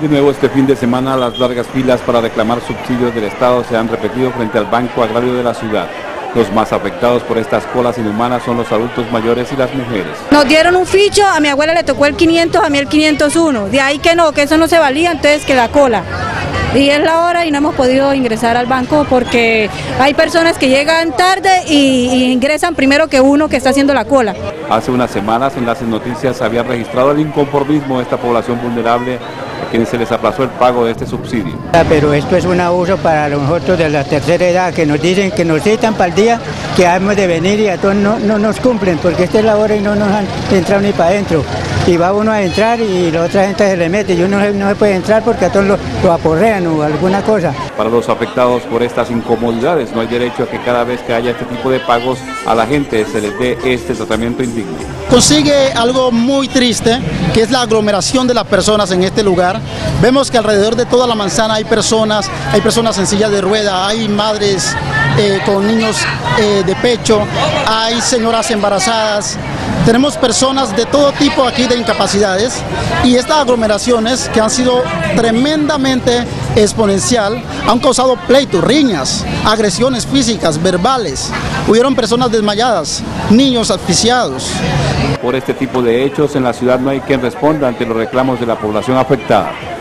De nuevo este fin de semana las largas filas para reclamar subsidios del Estado se han repetido frente al Banco Agrario de la ciudad. Los más afectados por estas colas inhumanas son los adultos mayores y las mujeres. Nos dieron un ficho, a mi abuela le tocó el 500, a mí el 501. De ahí que no, que eso no se valía, entonces que la cola. Y es la hora y no hemos podido ingresar al banco porque hay personas que llegan tarde y ingresan primero que uno que está haciendo la cola. Hace unas semanas Enlaces Noticias había registrado el inconformismo de esta población vulnerable a quienes se les aplazó el pago de este subsidio. Pero esto es un abuso para nosotros de la tercera edad, que nos dicen que nos citan para el día que hemos de venir y a todos no nos cumplen, porque esta es la hora y no nos han entrado ni para adentro. Y va uno a entrar y la otra gente se le mete y uno no se puede entrar porque a todos lo aporrean o alguna cosa. Para los afectados por estas incomodidades no hay derecho a que cada vez que haya este tipo de pagos a la gente se les dé este tratamiento indigno. Consigue algo muy triste, que es la aglomeración de las personas en este lugar. Vemos que alrededor de toda la manzana hay personas en silla de rueda, hay madres con niños de pecho, hay señoras embarazadas. Tenemos personas de todo tipo aquí de incapacidades y estas aglomeraciones que han sido tremendamente exponencial han causado pleitos, riñas, agresiones físicas, verbales. Hubieron personas desmayadas, niños asfixiados. Por este tipo de hechos en la ciudad no hay quien responda ante los reclamos de la población afectada.